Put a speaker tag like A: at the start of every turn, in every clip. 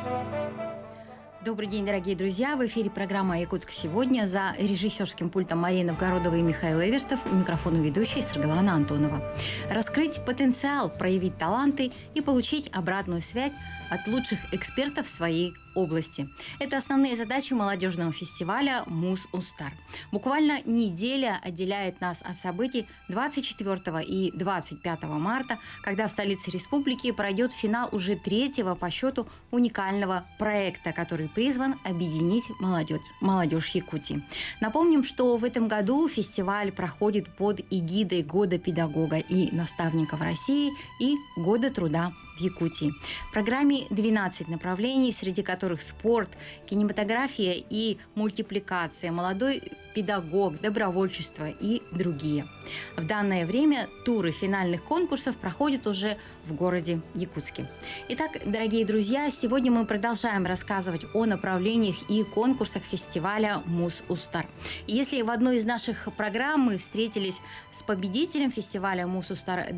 A: Добрый день, дорогие друзья! В эфире программа «Якутск сегодня». За режиссерским пультом Марина Новгородова и Михаил Эверстов. У микрофона ведущая Саргалана Антонова. Раскрыть потенциал, проявить таланты и получить обратную связь от лучших экспертов в своей области. Это основные задачи молодежного фестиваля «Мус-Устар». Буквально неделя отделяет нас от событий 24 и 25 марта, когда в столице республики пройдет финал уже третьего по счету уникального проекта, который призван объединить молодежь Якутии. Напомним, что в этом году фестиваль проходит под эгидой Года педагога и наставника в России и Года труда в Якутии. В программе 12 направлений, среди которых спорт, кинематография и мультипликация, молодой педагог, добровольчество и другие. В данное время туры финальных конкурсов проходят уже в городе Якутске. Итак, дорогие друзья, сегодня мы продолжаем рассказывать о направлениях и конкурсах фестиваля «Мус-Устар». Если в одной из наших программ мы встретились с победителем фестиваля «Мус-Устар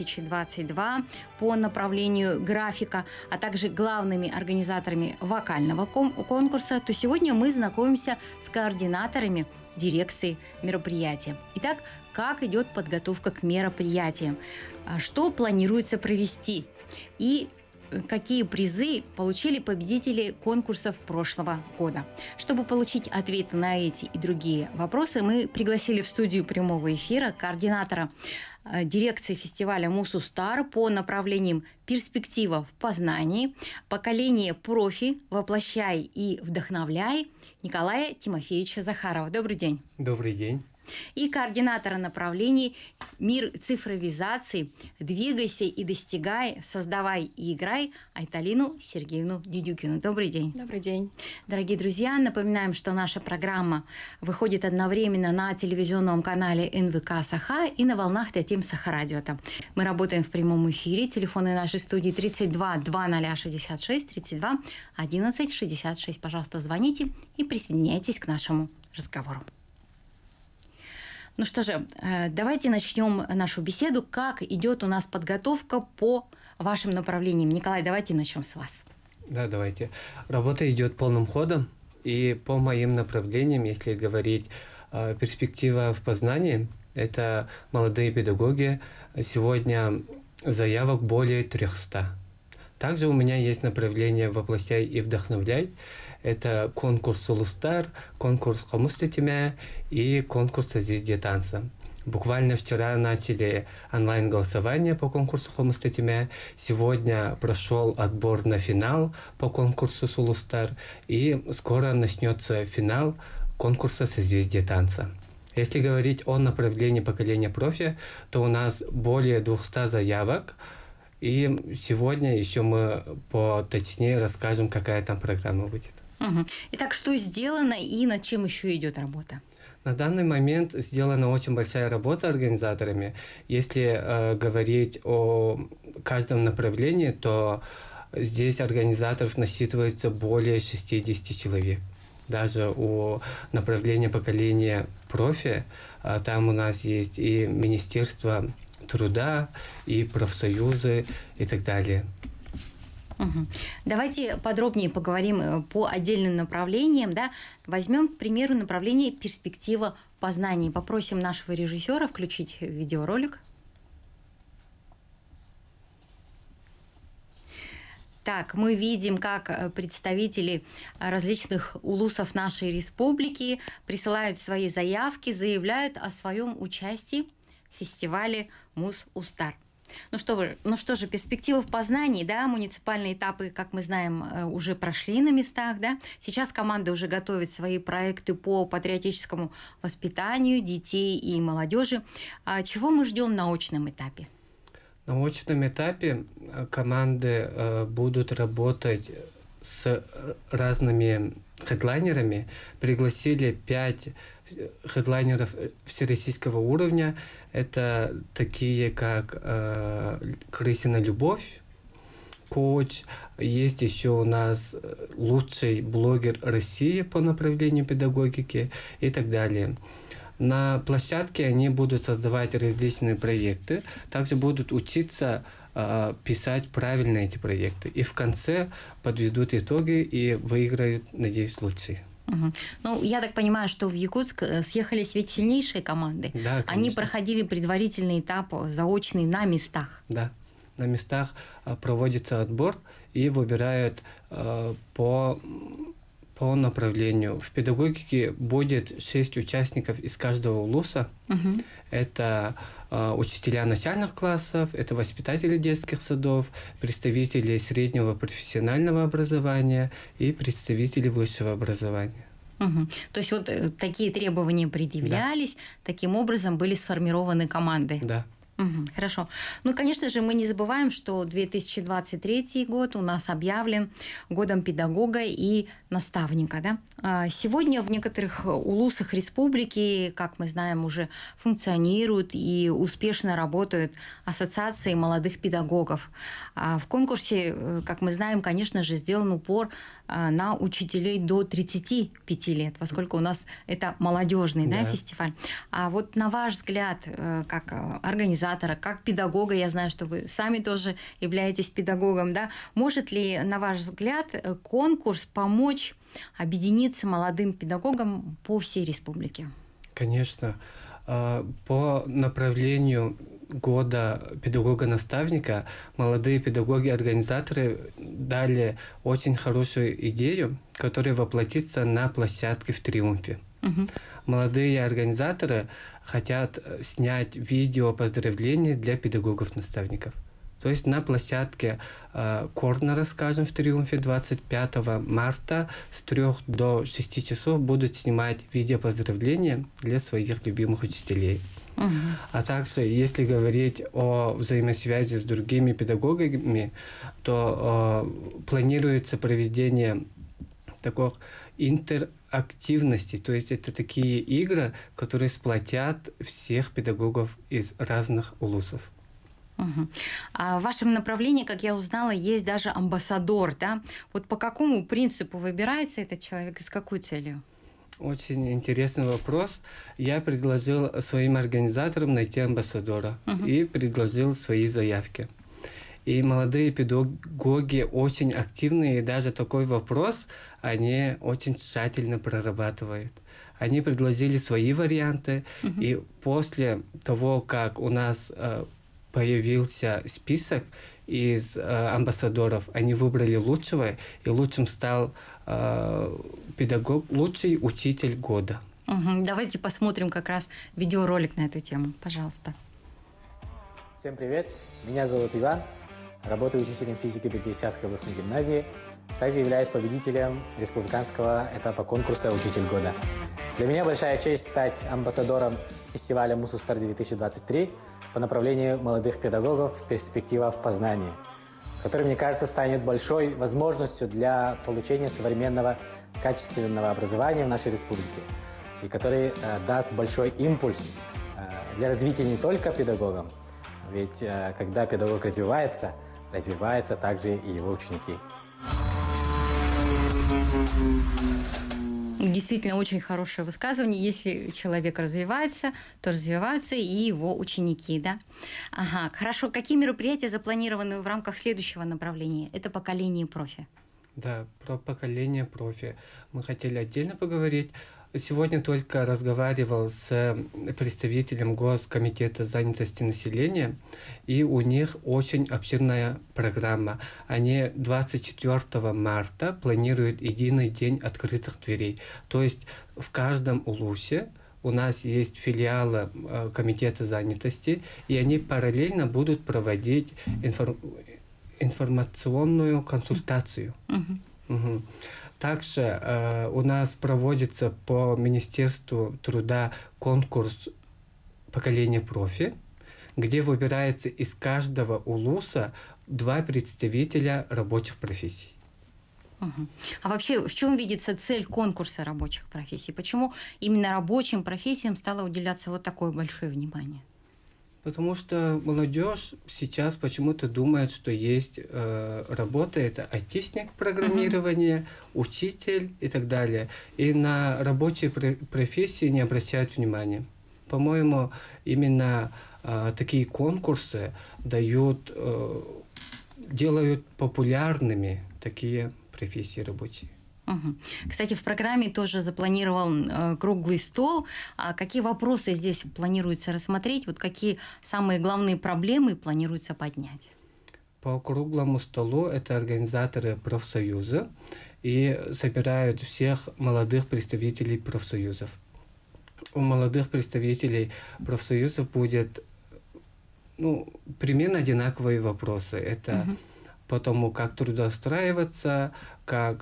A: 2022 по направлению графика, а также главными организаторами вокального конкурса, то сегодня мы знакомимся с координаторами дирекции мероприятия. Итак, как идет подготовка к мероприятиям? Что планируется провести? И какие призы получили победители конкурсов прошлого года? Чтобы получить ответы на эти и другие вопросы, мы пригласили в студию прямого эфира координатора дирекции фестиваля «Мус-Устар» по направлениям «Перспектива в познании», «Поколение профи», «Воплощай и вдохновляй» Николая Тимофеевича Захарова. Добрый день.
B: Добрый день.
A: И координатора направлений «Мир цифровизации», «Двигайся и достигай», «Создавай и играй» Айталину Сергеевну Дедюкину. Добрый день.
C: Добрый день.
A: Дорогие друзья, напоминаем, что наша программа выходит одновременно на телевизионном канале НВК Саха и на волнах Тетим Саха-радио. Мы работаем в прямом эфире. Телефоны нашей студии 32 2066 32 11 66. Пожалуйста, звоните и присоединяйтесь к нашему разговору. Ну что же, давайте начнем нашу беседу. Как идет у нас подготовка по вашим направлениям? Николай, давайте начнем с вас.
B: Да, давайте. Работа идет полным ходом. И по моим направлениям, если говорить перспектива в познании, это молодые педагоги. Сегодня заявок более 300. Также у меня есть направление «Воплощай и вдохновляй». Это конкурс «Сулустар», конкурс «Комустатимя» и конкурс «Созвездие танца». Буквально вчера начали онлайн-голосование по конкурсу «Комустатимя». Сегодня прошел отбор на финал по конкурсу «Сулустар». И скоро начнется финал конкурса «Созвездие танца». Если говорить о направлении поколения профи, то у нас более 200 заявок. И сегодня еще мы поточнее расскажем, какая там программа будет.
A: Угу. Итак, что сделано и над чем еще идет работа?
B: На данный момент сделана очень большая работа организаторами. Если говорить о каждом направлении, то здесь организаторов насчитывается более 60 человек. Даже у направления поколения профи, там у нас есть и Министерство труда, и профсоюзы, и так далее.
A: Угу. Давайте подробнее поговорим по отдельным направлениям. Да? Возьмем, к примеру, направление «Перспектива познания». Попросим нашего режиссера включить видеоролик. Так, мы видим, как представители различных улусов нашей республики присылают свои заявки, заявляют о своем участии в фестивале «Мус-Устар». Ну что же, перспектива в познании, да, муниципальные этапы, как мы знаем, уже прошли на местах, да. Сейчас команда уже готовит свои проекты по патриотическому воспитанию детей и молодежи. Чего мы ждем на очном этапе?
B: На очном этапе команды будут работать с разными хедлайнерами. Пригласили 5 хедлайнеров всероссийского уровня. Это такие, как «Крысина любовь», «Коуч». Есть еще у нас лучший блогер России по направлению педагогики и так далее. На площадке они будут создавать различные проекты, также будут учиться писать правильно эти проекты. И в конце подведут итоги и выиграют, надеюсь, лучшие.
A: Угу. Ну, я так понимаю, что в Якутск съехались ведь сильнейшие команды.
B: Да,
A: они проходили предварительный этап заочный на местах.
B: Да, на местах проводится отбор и выбирают по направлению. В педагогике будет 6 участников из каждого улуса. Угу. Это учителя начальных классов, это воспитатели детских садов, представители среднего профессионального образования и представители высшего образования.
A: Угу. То есть вот такие требования предъявлялись, да. Таким образом были сформированы команды.
B: Да.
A: Угу, хорошо. Ну, конечно же, мы не забываем, что 2023 год у нас объявлен годом педагога и наставника. Да? Сегодня в некоторых улусах республики, как мы знаем, уже функционируют и успешно работают ассоциации молодых педагогов. В конкурсе, как мы знаем, конечно же, сделан упор на учителей до 35 лет, поскольку у нас это молодежный, да, фестиваль. А вот на ваш взгляд, как организатора, как педагога, я знаю, что вы сами тоже являетесь педагогом, да, может ли, на ваш взгляд, конкурс помочь объединиться молодым педагогам по всей республике?
B: Конечно. По направлению года педагога-наставника молодые педагоги-организаторы дали очень хорошую идею, которая воплотится на площадке в Триумфе. Угу. Молодые организаторы хотят снять видео поздравлений для педагогов-наставников. То есть на площадке Корнера, скажем, в Триумфе 25 марта с 3 до 6 часов будут снимать видео поздравления для своих любимых учителей. Угу. А также, если говорить о взаимосвязи с другими педагогами, то планируется проведение таких интерактивностей. То есть это такие игры, которые сплотят всех педагогов из разных улусов.
A: Угу. А в вашем направлении, как я узнала, есть даже амбассадор, да? Вот по какому принципу выбирается этот человек и с какой целью?
B: Очень интересный вопрос. Я предложил своим организаторам найти амбассадора и предложил свои заявки. И молодые педагоги очень активные, и даже такой вопрос они очень тщательно прорабатывают. Они предложили свои варианты, и после того, как у нас появился список из амбассадоров, они выбрали лучшего, и лучшим стал педагог, лучший учитель года.
A: Угу. Давайте посмотрим как раз видеоролик на эту тему, пожалуйста.
C: Всем привет, меня зовут Иван, работаю учителем физики Багдиевской областной гимназии, также являюсь победителем республиканского этапа конкурса «Учитель года». Для меня большая честь стать амбассадором фестиваля «Мусустар-2023» по направлению молодых педагогов «Перспектива в познании», который, мне кажется, станет большой возможностью для получения современного качественного образования в нашей республике, и который даст большой импульс для развития не только педагогам, ведь когда педагог развивается также и его ученики.
A: Действительно, очень хорошее высказывание. Если человек развивается, то развиваются и его ученики, да? Ага, хорошо. Какие мероприятия запланированы в рамках следующего направления? Это поколение профи.
B: Да, про поколение профи мы хотели отдельно поговорить. Сегодня только разговаривал с представителем Госкомитета занятости населения, и у них очень обширная программа. Они 24 марта планируют единый день открытых дверей. То есть в каждом улусе у нас есть филиалы Комитета занятости, и они параллельно будут проводить информационную консультацию. Угу. Также у нас проводится по Министерству труда конкурс «Поколение профи», где выбирается из каждого улуса 2 представителя рабочих профессий.
A: Угу. А вообще, в чем видится цель конкурса рабочих профессий? Почему именно рабочим профессиям стало уделяться вот такое большое внимание?
B: Потому что молодежь сейчас почему-то думает, что есть работа, это айтишник, программирование, учитель и так далее. И на рабочие профессии не обращают внимания. По-моему, именно такие конкурсы делают популярными такие профессии рабочие.
A: Угу. Кстати, в программе тоже запланирован круглый стол. А какие вопросы здесь планируется рассмотреть? Вот какие самые главные проблемы планируется поднять?
B: По круглому столу это организаторы профсоюза и собирают всех молодых представителей профсоюзов. У молодых представителей профсоюзов будет примерно одинаковые вопросы. Это по тому, как трудоустраиваться, как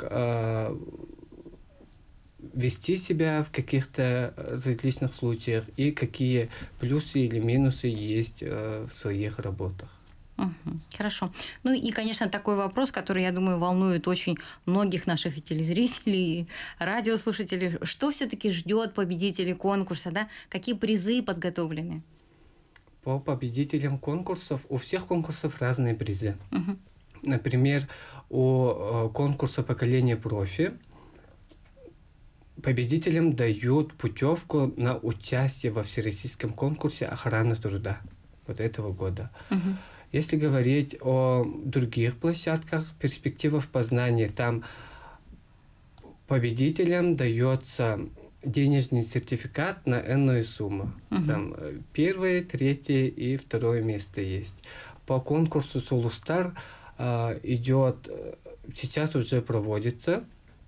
B: вести себя в каких-то различных случаях и какие плюсы или минусы есть в своих работах.
A: Хорошо. Ну и, конечно, такой вопрос, который, я думаю, волнует очень многих наших и телезрителей, и радиослушателей. Что все-таки ждет победителей конкурса, да? Какие призы подготовлены?
B: По победителям конкурсов, у всех конкурсов разные призы. Например, у конкурса «Поколение профи» победителям дают путевку на участие во всероссийском конкурсе охраны труда вот этого года. Если говорить о других площадках, перспектива в Познании, там победителям дается денежный сертификат на энную сумму. Там первое, третье и второе место есть. По конкурсу «Солустар» идет, сейчас уже проводится,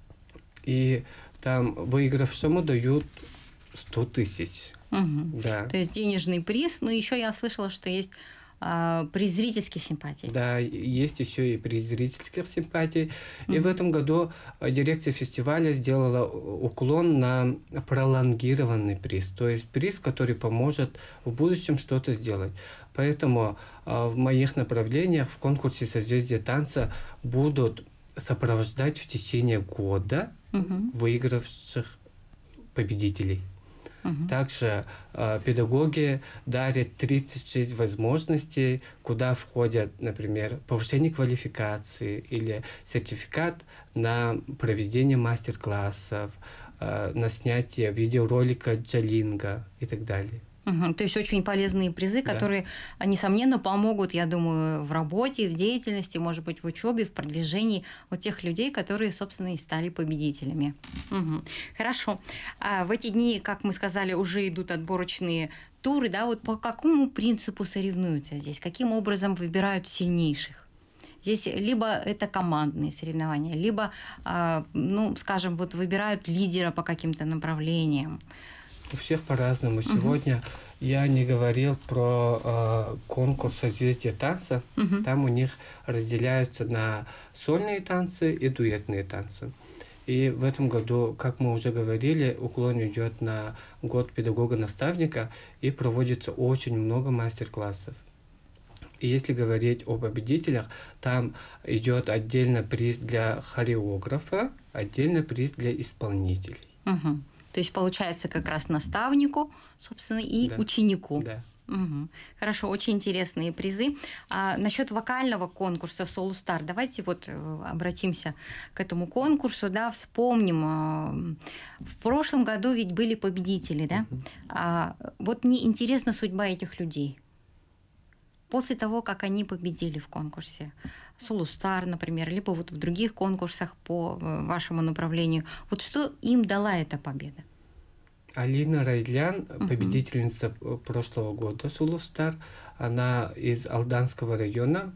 B: и там выигравшему дают 100 тысяч. Да.
A: То есть денежный приз, но еще я слышала, что есть приз зрительских симпатий.
B: Да, есть еще и приз зрительских симпатий. И в этом году дирекция фестиваля сделала уклон на пролонгированный приз, то есть приз, который поможет в будущем что-то сделать. Поэтому в моих направлениях в конкурсе «Созвездие танца» будут сопровождать в течение года выигравших победителей. Также педагоги дарят 36 возможностей, куда входят, например, повышение квалификации или сертификат на проведение мастер-классов, на снятие видеоролика джалинга и так далее.
A: То есть очень полезные призы, которые, несомненно, помогут, я думаю, в работе, в деятельности, может быть, в учебе, в продвижении вот тех людей, которые, собственно, и стали победителями. Хорошо. А в эти дни, как мы сказали, уже идут отборочные туры, да, вот по какому принципу соревнуются здесь? Каким образом выбирают сильнейших? Здесь либо это командные соревнования, либо, скажем, вот выбирают лидера по каким-то направлениям.
B: У всех по-разному. Сегодня я не говорил про конкурс «Созвездие танца». Там у них разделяются на сольные танцы и дуэтные танцы. И в этом году, как мы уже говорили, уклон идет на год педагога-наставника и проводится очень много мастер-классов. И если говорить о победителях, там идет отдельно приз для хореографа, отдельно приз для исполнителей.
A: То есть получается как раз наставнику, собственно, и ученику.
B: Да.
A: Хорошо, очень интересные призы. А насчет вокального конкурса «Солустар», давайте вот обратимся к этому конкурсу, да, вспомним. В прошлом году ведь были победители, да? Вот мне интересна судьба этих людей. После того, как они победили в конкурсе «Солустар», например, либо вот в других конкурсах по вашему направлению, вот что им дала эта победа?
B: Алина Райлян, победительница прошлого года «Солустар», она из Алданского района.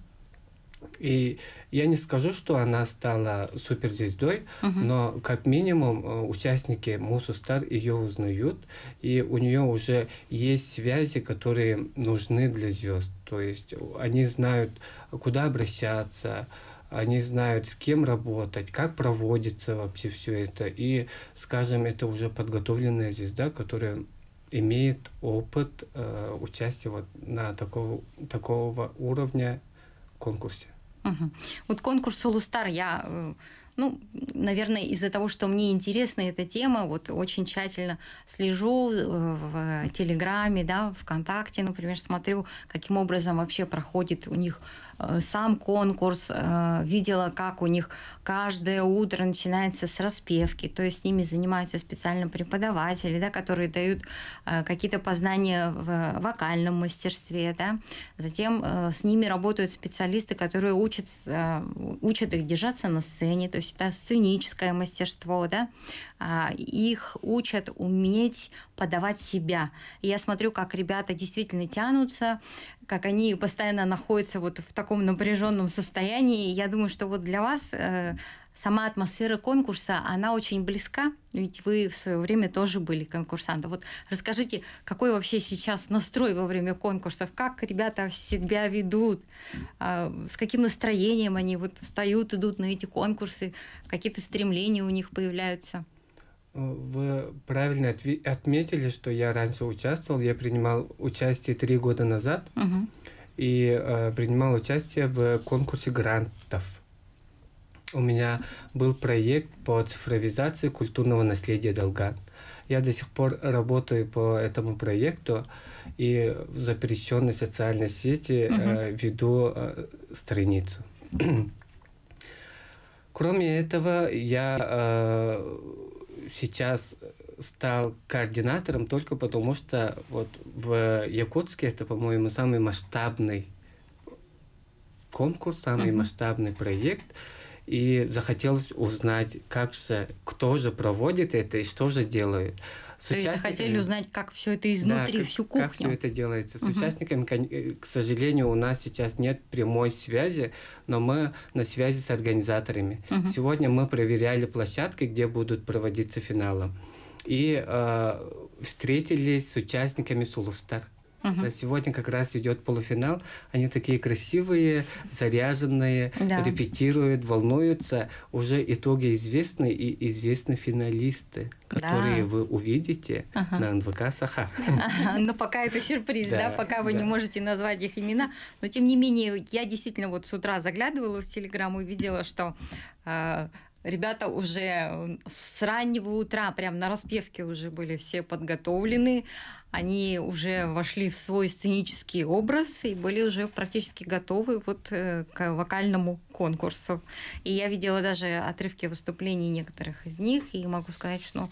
B: И я не скажу, что она стала суперзвездой, но как минимум участники Мусустар ее узнают, и у нее уже есть связи, которые нужны для звезд. То есть они знают, куда обращаться, они знают, с кем работать, как проводится вообще все это. И, скажем, это уже подготовленная звезда, которая имеет опыт участия вот на такого уровня конкурсе.
A: Вот конкурс «Солустар» я, наверное, из-за того, что мне интересна эта тема, вот очень тщательно слежу в Телеграме, да, ВКонтакте, например, смотрю, каким образом вообще проходит у них сам конкурс, видела, как у них каждое утро начинается с распевки, то есть с ними занимаются специально преподаватели, да, которые дают какие-то познания в вокальном мастерстве, да. Затем с ними работают специалисты, которые учат их держаться на сцене, то есть это сценическое мастерство, да. Их учат уметь подавать себя. И я смотрю, как ребята действительно тянутся, как они постоянно находятся вот в таком напряженном состоянии. Я думаю, что вот для вас сама атмосфера конкурса, она очень близка, ведь вы в свое время тоже были конкурсантом. Вот расскажите, какой вообще сейчас настрой во время конкурсов, как ребята себя ведут, с каким настроением они вот встают, идут на эти конкурсы, какие-то стремления у них появляются?
B: Вы правильно отметили, что я раньше участвовал. Я принимал участие 3 года назад и принимал участие в конкурсе грантов. У меня был проект по цифровизации культурного наследия Долган. Я до сих пор работаю по этому проекту и в запрещенной социальной сети веду страницу. Кроме этого, я сейчас стал координатором только потому, что вот в Якутске это, по-моему, самый масштабный конкурс, самый масштабный проект. И захотелось узнать, кто же проводит это и что же делают.
A: То есть захотели узнать, как все это изнутри,
B: да,
A: всю кухню.
B: как все это делается. С участниками, к сожалению, у нас сейчас нет прямой связи, но мы на связи с организаторами. Сегодня мы проверяли площадки, где будут проводиться финалы. И встретились с участниками Сулустар. Сегодня как раз идет полуфинал. Они такие красивые, заряженные, репетируют, волнуются. Уже итоги известны, и известны финалисты, которые вы увидите на НВК Саха.
A: Но пока это сюрприз, да? Пока вы не можете назвать их имена. Но тем не менее, я действительно вот с утра заглядывала в Телеграм и видела, что ребята уже с раннего утра, прям на распевке уже были все подготовлены. Они уже вошли в свой сценический образ и были уже практически готовы вот к вокальному конкурсу. И я видела даже отрывки выступлений некоторых из них, и могу сказать, что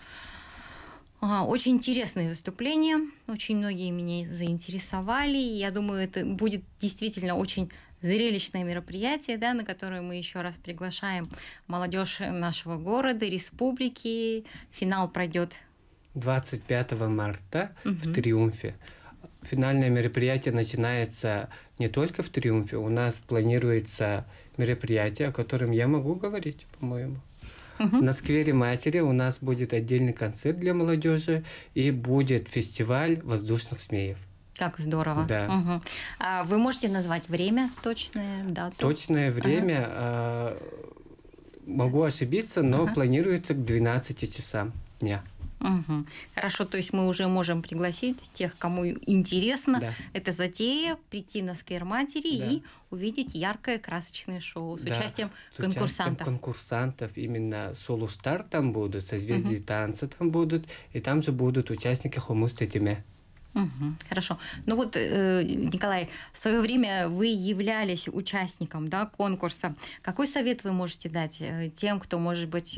A: очень интересные выступления. Очень многие меня заинтересовали. Я думаю, это будет действительно очень зрелищное мероприятие, да, на которое мы еще раз приглашаем молодежь нашего города, республики. Финал пройдет
B: 25 марта в Триумфе. Финальное мероприятие начинается не только в Триумфе. У нас планируется мероприятие, о котором я могу говорить, по-моему. На сквере Матери у нас будет отдельный концерт для молодежи и будет фестиваль воздушных змеев.
A: Как здорово.
B: Да.
A: А вы можете назвать время точное, дату?
B: Точное время могу ошибиться, но планируется к 12 часам дня.
A: Хорошо, то есть мы уже можем пригласить тех, кому интересно эта затея, прийти на сквер Матери и увидеть яркое, красочное шоу с участием конкурсантов.
B: Конкурсантов, именно Сулустар там будут, созвездие танца там будут, и там же будут участники Хомус Тетиме.
A: Хорошо. Ну вот, Николай, в свое время вы являлись участником, да, конкурса. Какой совет вы можете дать тем, кто, может быть,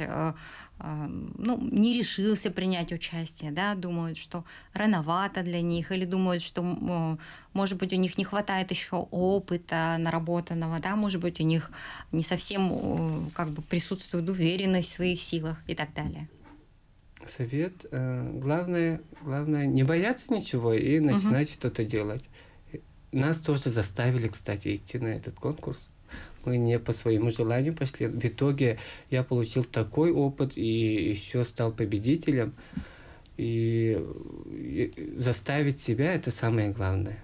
A: не решился принять участие, да, думают, что рановато для них, или думают, что, может быть, у них не хватает еще опыта наработанного, да, может быть, у них не совсем присутствует уверенность в своих силах и так далее?
B: Совет. Главное не бояться ничего и начинать что-то делать. Нас тоже заставили, кстати, идти на этот конкурс. Мы не по своему желанию пошли. В итоге я получил такой опыт и еще стал победителем. И заставить себя – это самое главное.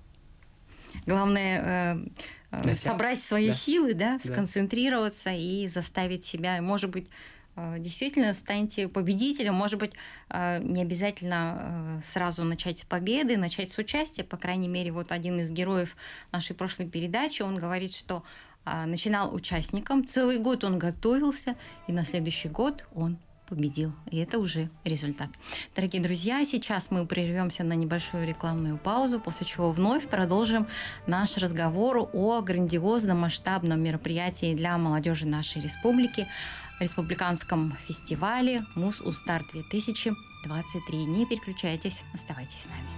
A: Главное собрать свои силы, да, сконцентрироваться и заставить себя, может быть, действительно станете победителем. Может быть, не обязательно сразу начать с победы, начать с участия. По крайней мере, вот один из героев нашей прошлой передачи, он говорит, что начинал участником, целый год он готовился, и на следующий год он победил. И это уже результат. Дорогие друзья, сейчас мы прервемся на небольшую рекламную паузу, после чего вновь продолжим наш разговор о грандиозном масштабном мероприятии для молодежи нашей республики, республиканском фестивале «Мус-Устар-2023». Не переключайтесь, оставайтесь с нами.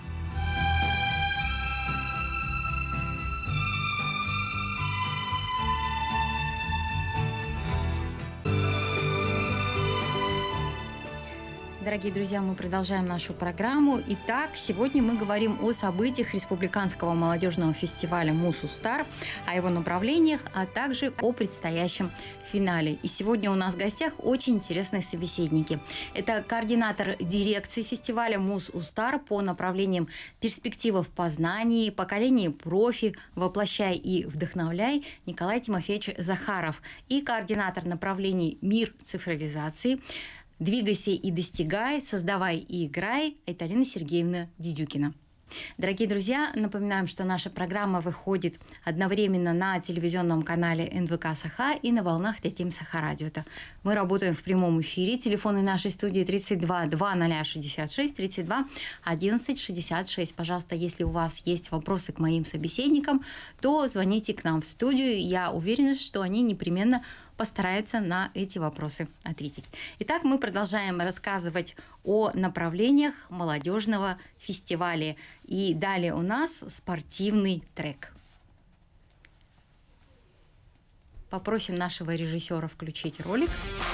A: Дорогие друзья, мы продолжаем нашу программу. Итак, сегодня мы говорим о событиях Республиканского молодежного фестиваля «Мус-Устар», о его направлениях, а также о предстоящем финале. И сегодня у нас в гостях очень интересные собеседники. Это координатор дирекции фестиваля «Мус-Устар» по направлениям «Перспектива в познании», «Поколение профи», «Воплощай и вдохновляй» Николай Тимофеевич Захаров и координатор направлений «Мир цифровизации», «Двигайся и достигай», «Создавай и играй» Айталина Сергеевна Дидюкина. Дорогие друзья, напоминаем, что наша программа выходит одновременно на телевизионном канале НВК Саха и на волнах Тетим Саха Радио. Мы работаем в прямом эфире. Телефоны нашей студии 32 2066 32 11 66. Пожалуйста, если у вас есть вопросы к моим собеседникам, то звоните к нам в студию. Я уверена, что они непременно постараются на эти вопросы ответить. Итак, мы продолжаем рассказывать о направлениях молодежного фестиваля. И далее у нас спортивный трек. Попросим нашего режиссера включить ролик.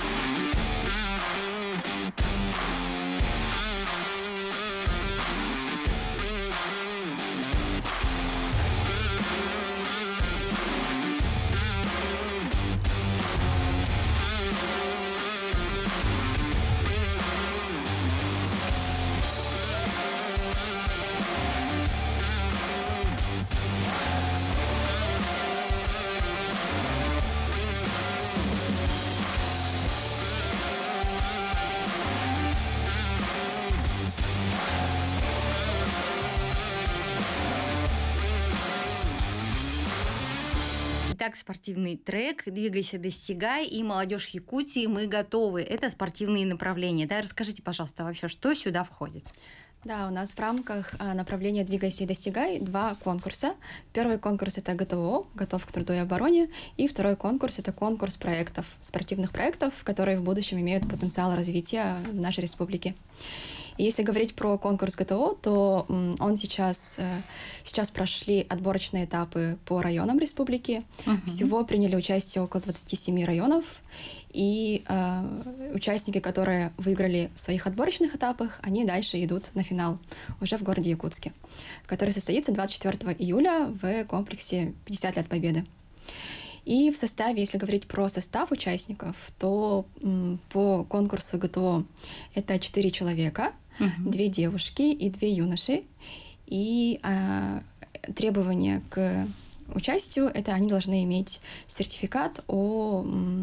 A: Итак, спортивный трек «Двигайся, достигай» и «Молодежь Якутии. Мы готовы». Это спортивные направления. Да, расскажите, пожалуйста, вообще, что сюда входит?
D: Да, у нас в рамках направления «Двигайся и достигай» 2 конкурса. Первый конкурс — это ГТО, «Готов к труду и обороне», и второй конкурс — это конкурс проектов, спортивных проектов, которые в будущем имеют потенциал развития в нашей республике. И если говорить про конкурс ГТО, то он сейчас прошли отборочные этапы по районам республики. Всего приняли участие около 27 районов. И участники, которые выиграли в своих отборочных этапах, они дальше идут на финал уже в городе Якутске, который состоится 24 июля в комплексе «50 лет Победы». И в составе, если говорить про состав участников, то по конкурсу ГТО это 4 человека, 2 девушки и 2 юноши. И требования к участию — это они должны иметь сертификат о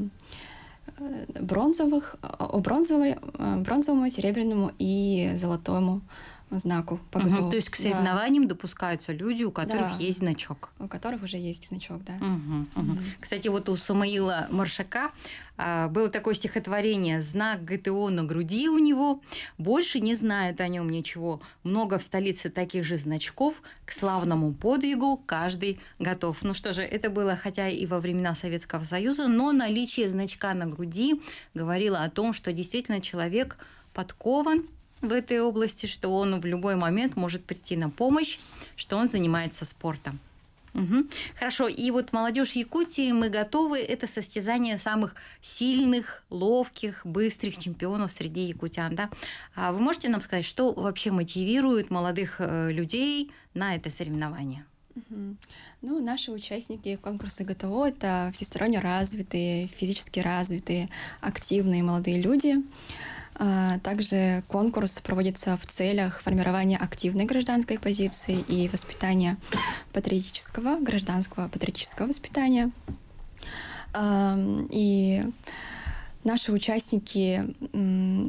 D: бронзовому, серебряному и золотому знаку по ГТО.
A: То есть к соревнованиям допускаются люди, у которых есть значок.
D: У которых уже есть значок, да.
A: Кстати, вот у Самаила Маршака было такое стихотворение «Знак ГТО на груди у него, больше не знает о нем ничего. Много в столице таких же значков, к славному подвигу каждый готов». Ну что же, это было хотя и во времена Советского Союза, но наличие значка на груди говорило о том, что действительно человек подкован в этой области, что он в любой момент может прийти на помощь, что он занимается спортом. Хорошо, и вот молодежь Якутии «Мы готовы» — это состязание самых сильных, ловких, быстрых чемпионов среди якутян. Да? А вы можете нам сказать, что вообще мотивирует молодых людей на это соревнование?
D: Ну, наши участники конкурса ГТО — это всесторонне развитые, физически развитые, активные молодые люди. Также конкурс проводится в целях формирования активной гражданской позиции и воспитания гражданского патриотического воспитания. И наши участники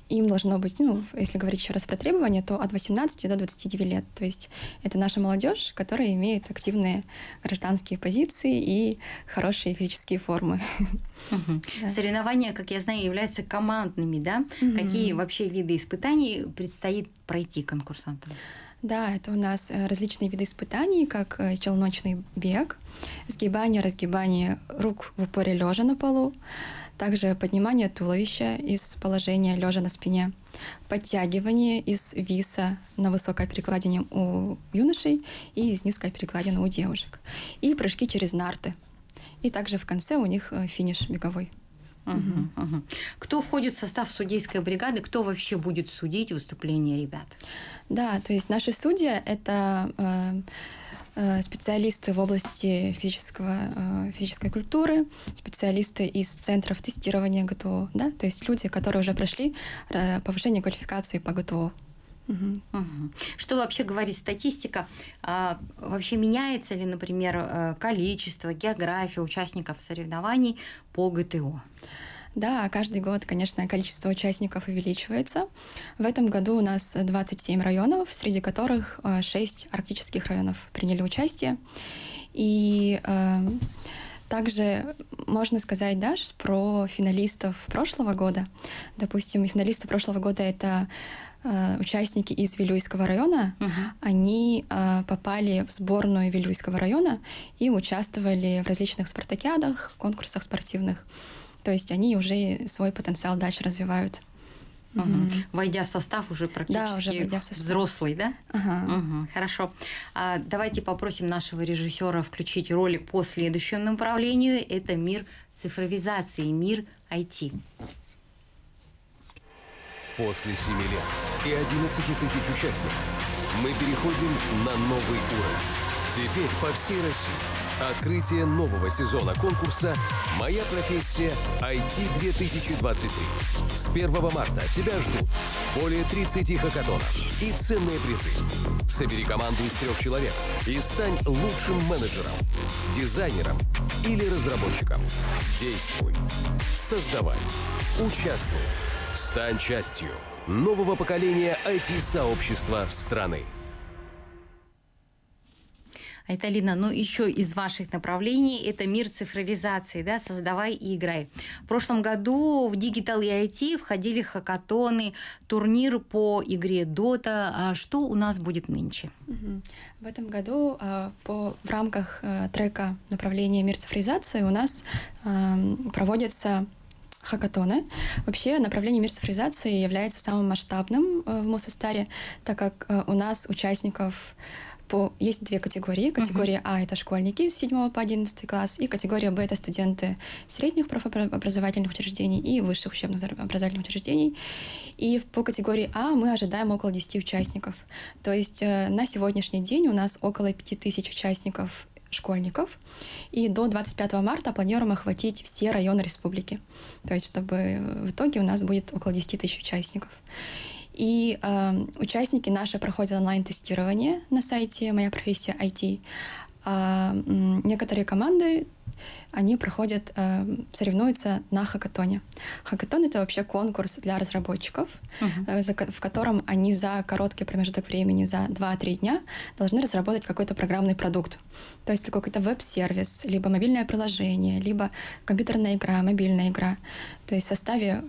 D: им должно быть, ну, если говорить еще раз про требования, то от 18 до 29 лет. То есть это наша молодежь, которая имеет активные гражданские позиции и хорошие физические формы.
A: Да. Соревнования, как я знаю, являются командными, да? Какие вообще виды испытаний предстоит пройти конкурсантам?
D: Да, это у нас различные виды испытаний, как челночный бег, сгибание, разгибание рук в упоре лежа на полу, также поднимание туловища из положения лежа на спине, подтягивание из виса на высокой перекладине у юношей и из низкой перекладины у девушек, и прыжки через нарты. И также в конце у них финиш беговой.
A: Кто входит в состав судейской бригады, кто вообще будет судить выступления ребят?
D: Да, то есть наши судьи — это специалисты в области физической культуры, специалисты из центров тестирования ГТО, да, то есть люди, которые уже прошли повышение квалификации по ГТО.
A: Что вообще говорит статистика? Вообще меняется ли, например, количество, география участников соревнований по ГТО?
D: Да, каждый год, конечно, количество участников увеличивается. В этом году у нас 27 районов, среди которых 6 арктических районов приняли участие. И также можно сказать, да, про финалистов прошлого года. Допустим, финалисты прошлого года — это участники из Вилюйского района. Они попали в сборную Вилюйского района и участвовали в различных спартакиадах, конкурсах спортивных. То есть они уже свой потенциал дальше развивают.
A: Войдя в состав уже практически взрослый, да? Хорошо. Давайте попросим нашего режиссера включить ролик по следующему направлению. Это мир цифровизации, мир IT.
E: После 7 лет и 11 тысяч участников мы переходим на новый уровень. Теперь по всей России открытие нового сезона конкурса «Моя профессия IT-2023». С 1 марта тебя ждут более 30 хакатонов и ценные призы. Собери команду из 3 человек и стань лучшим менеджером, дизайнером или разработчиком. Действуй, создавай, участвуй. Стань частью нового поколения IT-сообщества страны.
A: Айталина, ну еще из ваших направлений это мир цифровизации, да, создавай и играй. В прошлом году в Digital и IT входили хакатоны, турнир по игре Dota. А что у нас будет нынче?
D: В этом году в рамках трека направления мир цифровизации у нас проводятся хакатоны. Вообще направление мир цифровизации является самым масштабным в Мосустаре, так как у нас участников есть 2 категории. Категория А — это школьники с 7 по 11 класс, и категория Б — это студенты средних профобразовательных учреждений и высших учебных образовательных учреждений. И по категории А мы ожидаем около 10 участников. То есть на сегодняшний день у нас около 5000 участников школьников, и до 25 марта планируем охватить все районы республики. То есть чтобы в итоге у нас будет около 10 тысяч участников. И участники наши проходят онлайн-тестирование на сайте «Моя профессия IT». Некоторые команды, они соревнуются на хакатоне. Хакатон — это вообще конкурс для разработчиков, в котором они за короткий промежуток времени, за 2-3 дня, должны разработать какой-то программный продукт. То есть какой-то веб-сервис, либо мобильное приложение, либо компьютерная игра, мобильная игра. То есть в составе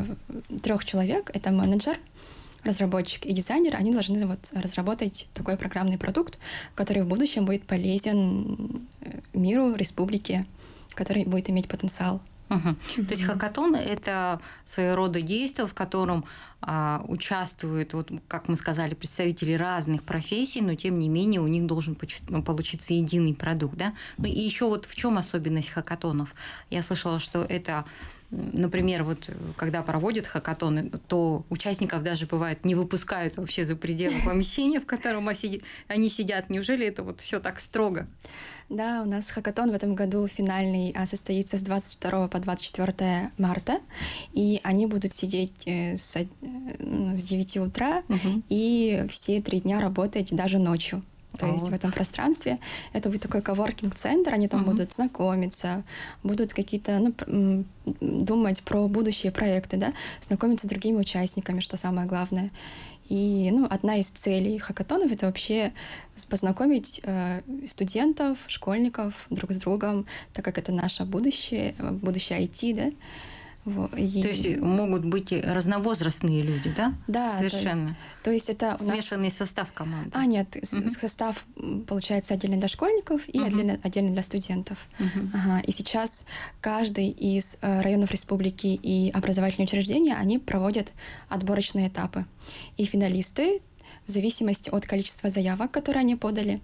D: 3 человек — это менеджер, разработчик и дизайнер, они должны разработать такой программный продукт, который в будущем будет полезен миру, республике, который будет иметь потенциал.
A: То есть хакатон — это своего рода действие, в котором участвуют, как мы сказали, представители разных профессий, но тем не менее у них должен получиться единый продукт. Да? Ну и еще в чем особенность хакатонов? Я слышала, что это, например, когда проводят хакатоны, то участников даже бывает не выпускают вообще за пределы помещения, в котором они сидят. Неужели это все так строго?
D: Да, у нас хакатон в этом году финальный состоится с 22 по 24 марта, и они будут сидеть с 9 утра и все 3 дня работать даже ночью. То есть в этом пространстве это будет такой коворкинг-центр, они там будут знакомиться, будут какие-то, думать про будущие проекты, да, знакомиться с другими участниками, что самое главное. И одна из целей хакатонов — это вообще познакомить студентов, школьников друг с другом, так как это наше будущее IT, да.
A: То есть могут быть разновозрастные люди, да?
D: Да.
A: Совершенно.
D: То есть это
A: смешанный состав команды.
D: Нет, состав получается отдельно для школьников и отдельно для студентов. И сейчас каждый из районов республики и образовательные учреждения, они проводят отборочные этапы. И финалисты, в зависимости от количества заявок, которые они подали,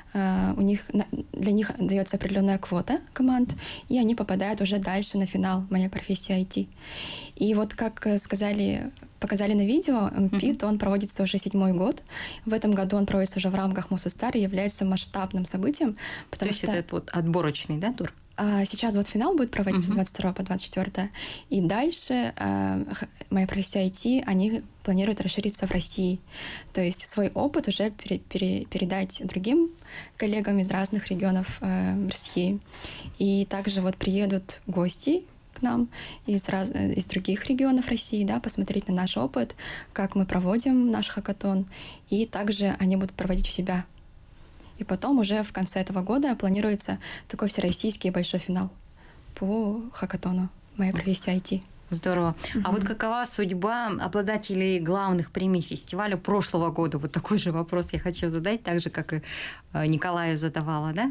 D: для них дается определенная квота команд, и они попадают уже дальше на финал «Моя профессия IT». И вот как показали на видео, МПИТ, он проводится уже 7-й год. В этом году он проводится уже в рамках Мусустар и является масштабным событием.
A: То есть это вот отборочный, да, тур?
D: Сейчас вот финал будет проводиться с 22 по 24. И дальше «Моя профессия IT», они планируют расшириться в России. То есть свой опыт уже передать другим коллегам из разных регионов России. И также вот приедут гости к нам из других регионов России, да, посмотреть на наш опыт, как мы проводим наш хакатон. И также они будут проводить у себя. И потом уже в конце этого года планируется такой всероссийский большой финал по хакатону «Моя профессия IT».
A: Здорово. А вот какова судьба обладателей главных премий фестиваля прошлого года? Вот такой же вопрос я хочу задать, так же, как и Николаю задавала, да?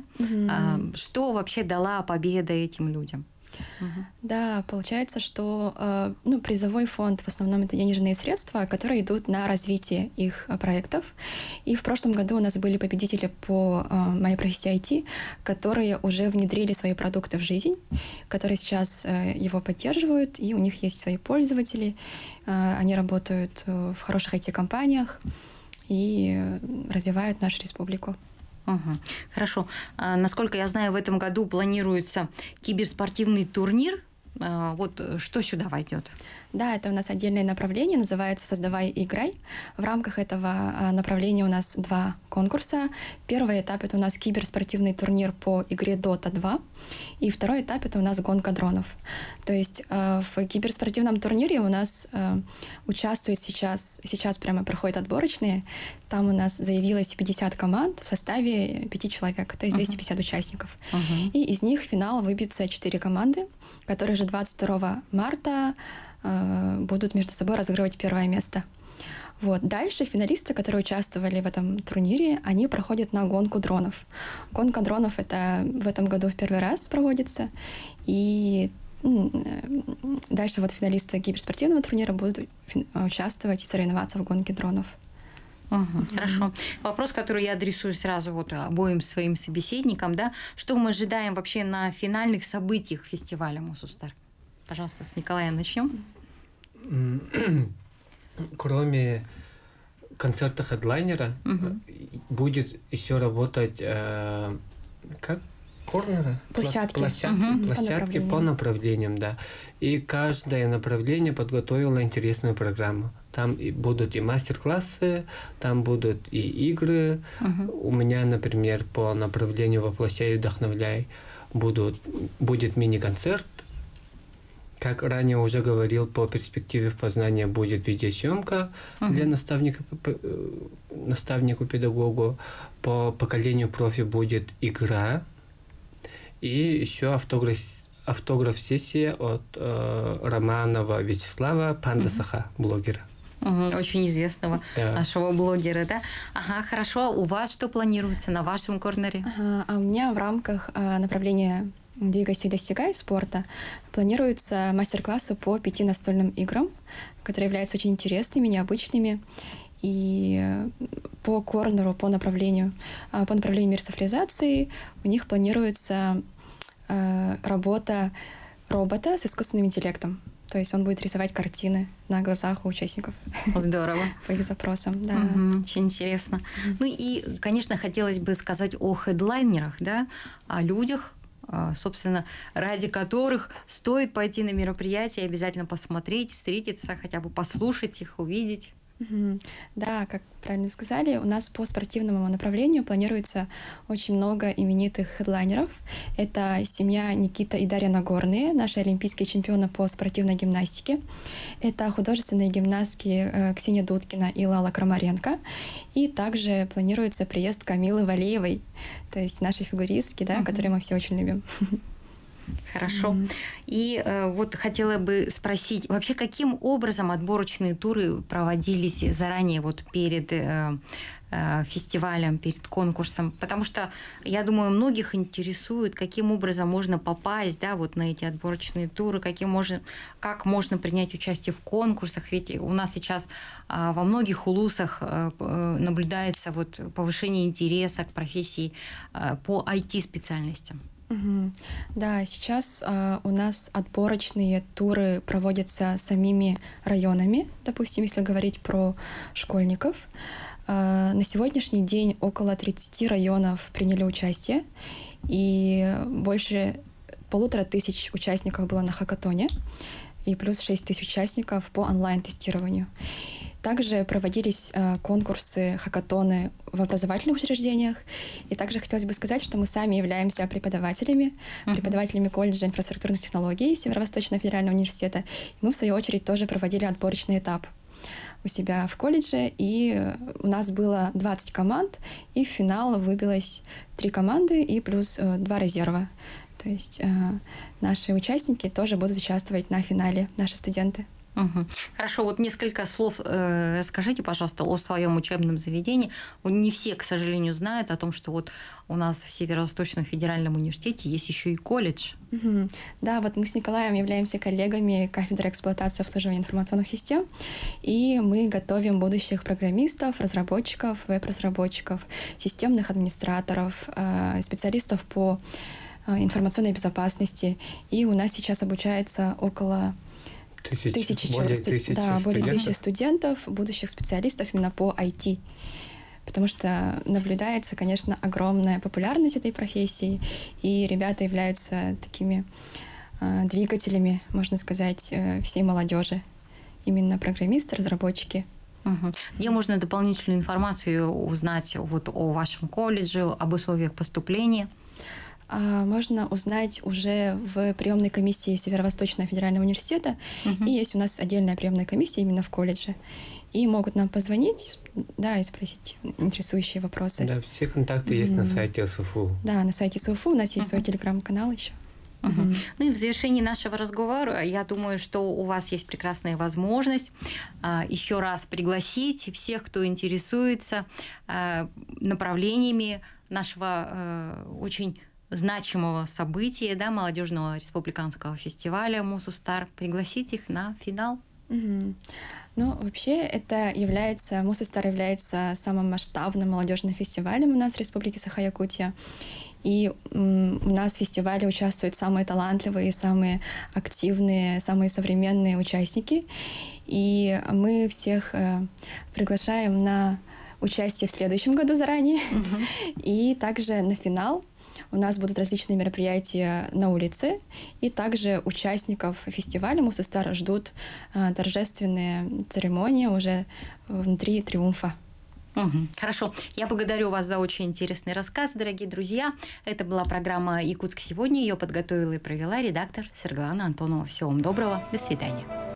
A: Что вообще дала победа этим людям?
D: Да, получается, что призовой фонд в основном это денежные средства, которые идут на развитие их проектов. И в прошлом году у нас были победители по «Моей профессии IT», которые уже внедрили свои продукты в жизнь, которые сейчас его поддерживают, и у них есть свои пользователи, они работают в хороших IT-компаниях и развивают нашу республику.
A: Хорошо. Насколько я знаю, в этом году планируется киберспортивный турнир. Вот что сюда войдет?
D: Да, это у нас отдельное направление, называется «Создавай и играй». В рамках этого направления у нас 2 конкурса. Первый этап — это у нас киберспортивный турнир по игре Dota 2. И второй этап — это у нас гонка дронов. То есть в киберспортивном турнире у нас участвует сейчас прямо проходят отборочные. Там у нас заявилось 50 команд в составе 5 человек, то есть 250 участников. И из них в финал выбьются 4 команды, которые уже 22 марта будут между собой разыгрывать первое место. Вот. Дальше финалисты, которые участвовали в этом турнире, они проходят на гонку дронов. Гонка дронов это в этом году в первый раз проводится. И дальше вот финалисты киберспортивного турнира будут участвовать и соревноваться в гонке дронов.
A: Хорошо. Вопрос, который я адресую сразу вот обоим своим собеседникам, да, что мы ожидаем вообще на финальных событиях фестиваля Мусустар? Пожалуйста, с Николая начнем.
B: Кроме концерта хедлайнера будет еще работать как корнеры? Площадки по направлениям, да. И каждое направление подготовило интересную программу. Там будут и мастер-классы, там будут и игры. У меня, например, по направлению «Воплощай и вдохновляй» будет мини-концерт. Как ранее уже говорил, по перспективе в Познании будет видеосъемка для наставнику-педагогу. По поколению профи будет игра. И еще автограф-сессия от Романова Вячеслава, Панда Саха, блогера.
A: Очень известного нашего блогера, да? Хорошо. У вас что планируется на вашем корнере?
D: А у меня в рамках направления «Двигайся и достигай» спорта планируются мастер-классы по 5 настольным играм, которые являются очень интересными, необычными. И по корнеру, по направлению мир цифровизации у них планируется работа робота с искусственным интеллектом. То есть он будет рисовать картины на глазах у участников.
A: Здорово.
D: По их запросам, да.
A: Очень интересно. Ну и, конечно, хотелось бы сказать о хедлайнерах, да, о людях, собственно, ради которых стоит пойти на мероприятие, обязательно посмотреть, встретиться, хотя бы послушать их, увидеть.
D: Да, как правильно сказали, у нас по спортивному направлению планируется очень много именитых хедлайнеров. Это семья Никита и Дарья Нагорные, наши олимпийские чемпионы по спортивной гимнастике. Это художественные гимнастки Ксения Дудкина и Лала Крамаренко. И также планируется приезд Камилы Валеевой, то есть нашей фигуристки, да, которую мы все очень любим.
A: Хорошо. И вот хотела бы спросить, вообще каким образом отборочные туры проводились заранее, вот перед фестивалем, перед конкурсом? Потому что, я думаю, многих интересует, каким образом можно попасть, да, вот на эти отборочные туры, как можно принять участие в конкурсах. Ведь у нас сейчас во многих улусах наблюдается вот повышение интереса к профессии по IT-специальностям.
D: Да, сейчас у нас отборочные туры проводятся самими районами, допустим, если говорить про школьников. На сегодняшний день около 30 районов приняли участие, и больше 1500 участников было на хакатоне, и плюс 6000 участников по онлайн-тестированию. Также проводились конкурсы, хакатоны в образовательных учреждениях. И также хотелось бы сказать, что мы сами являемся преподавателями колледжа инфраструктурных технологий Северо-Восточного федерального университета. Мы, в свою очередь, тоже проводили отборочный этап у себя в колледже. И у нас было 20 команд, и в финал выбилось 3 команды и плюс 2 резерва. То есть наши участники тоже будут участвовать на финале, наши студенты.
A: Хорошо, вот несколько слов расскажите, пожалуйста, о своем учебном заведении. Не все, к сожалению, знают о том, что вот у нас в Северо-Восточном федеральном университете есть еще и колледж.
D: Да, вот мы с Николаем являемся коллегами кафедры эксплуатации и обслуживания информационных систем, и мы готовим будущих программистов, разработчиков, веб-разработчиков, системных администраторов, специалистов по информационной безопасности. И у нас сейчас обучается около более 1000 студентов, будущих специалистов именно по IT. Потому что наблюдается, конечно, огромная популярность этой профессии, и ребята являются такими двигателями, можно сказать, всей молодежи. Именно программисты, разработчики.
A: Где можно дополнительную информацию узнать вот о вашем колледже, об условиях поступления?
D: Можно узнать уже в приемной комиссии Северо-Восточного федерального университета. И есть у нас отдельная приемная комиссия именно в колледже. И могут нам позвонить, да, и спросить интересующие вопросы.
B: Да, все контакты есть на сайте СУФУ.
D: Да, на сайте СУФУ у нас есть свой телеграм-канал еще.
A: Ну и в завершении нашего разговора, я думаю, что у вас есть прекрасная возможность еще раз пригласить всех, кто интересуется направлениями нашего очень значимого события, да, молодежного республиканского фестиваля Мусустар, пригласить их на финал.
D: Ну, вообще, Мусустар является самым масштабным молодежным фестивалем у нас в Республике Саха-Якутия. И у нас в фестивале участвуют самые талантливые, самые активные, самые современные участники. И мы всех приглашаем на участие в следующем году заранее. И также на финал у нас будут различные мероприятия на улице, и также участников фестиваля Мусустар ждут торжественные церемонии уже внутри триумфа.
A: Хорошо. Я благодарю вас за очень интересный рассказ, дорогие друзья. Это была программа «Якутск сегодня». Ее подготовила и провела редактор Сыргалана Антонова. Всего вам доброго. До свидания.